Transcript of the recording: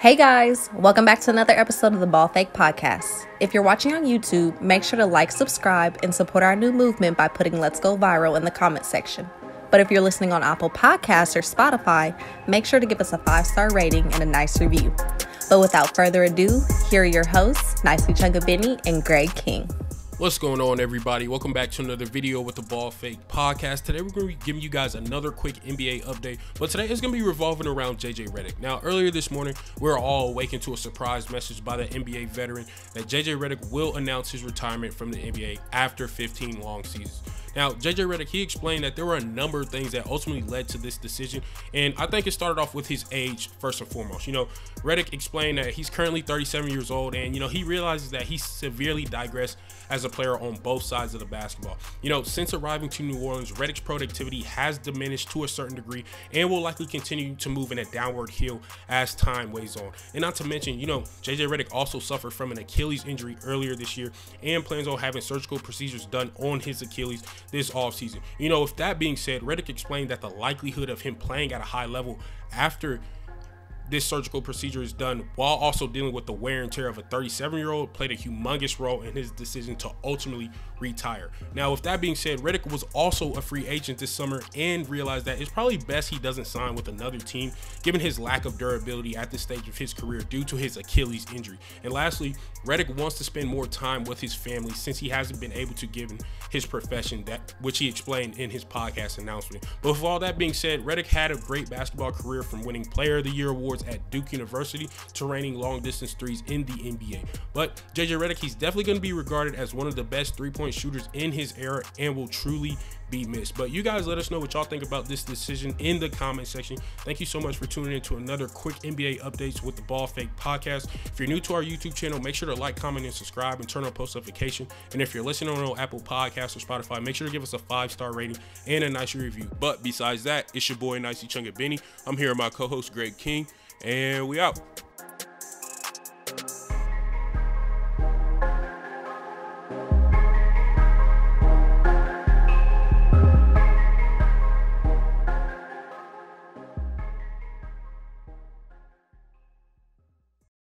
Hey guys, welcome back to another episode of the Ball Fake Podcast. If you're watching on YouTube, make sure to like, subscribe, and support our new movement by putting Let's Go Viral in the comment section. But if you're listening on Apple Podcasts or Spotify, make sure to give us a 5-star rating and a nice review. But without further ado, here are your hosts, Nicely Chunga Benny and Greg King. What's going on, everybody? Welcome back to another video with the Ball Fake Podcast. Today we're going to be giving you guys another quick NBA update, but today it's going to be revolving around JJ Redick. Now, earlier this morning, we were all awakened to a surprise message by the NBA veteran that JJ Redick will announce his retirement from the NBA after 15 long seasons. Now, JJ Redick, he explained that there were a number of things that ultimately led to this decision, and I think it started off with his age first and foremost. Redick explained that he's currently 37 years old, and he realizes that he severely digressed as a player on both sides of the basketball. Since arriving to New Orleans, Redick's productivity has diminished to a certain degree and will likely continue to move in a downward hill as time weighs on. And not to mention, JJ Redick also suffered from an Achilles injury earlier this year and plans on having surgical procedures done on his Achilles this offseason. With that being said, Redick explained that the likelihood of him playing at a high level after this surgical procedure is done, while also dealing with the wear and tear of a 37-year-old, played a humongous role in his decision to ultimately retire. Now, with that being said, Redick was also a free agent this summer and realized that it's probably best he doesn't sign with another team, given his lack of durability at this stage of his career due to his Achilles injury. And lastly, Redick wants to spend more time with his family since he hasn't been able to given his profession, which he explained in his podcast announcement. But with all that being said, Redick had a great basketball career, from winning Player of the Year awards at Duke University to raining long distance threes in the NBA. But JJ Redick, he's definitely going to be regarded as one of the best three-point shooters in his era and will truly be missed. But you guys let us know what y'all think about this decision in the comment section. Thank you so much for tuning in to another quick NBA updates with the Ball Fake Podcast. If you're new to our YouTube channel, make sure to like, comment, and subscribe, and turn on post notification. And if you're listening on Apple Podcasts or Spotify, make sure to give us a 5-star rating and a nice review. But besides that, it's your boy Nicely Chunga Benny. I'm here with my co-host Greg King, and we out.